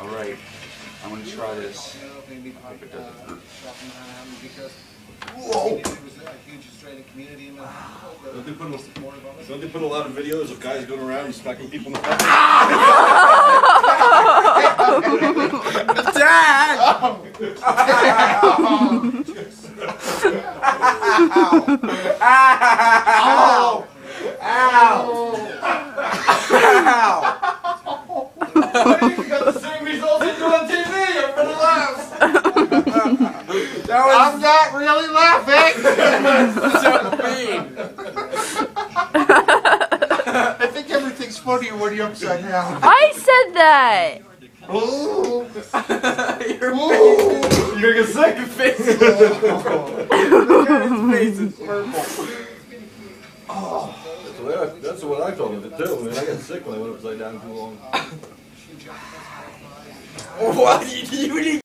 Alright, I'm gonna try this. Hope it doesn't. Whoa! Don't they put a lot of videos of guys going around and smacking people in the face? Dad! Ow! You got the same results you do on TV. Everybody laughs. I'm not really laughing! So mean. I think everything's funnier when you're upside down. I said that! Ooh. You're Ooh. gonna get sick. His face is purple. That's what I thought of it too. Man, I got sick when I went upside down too long. What? You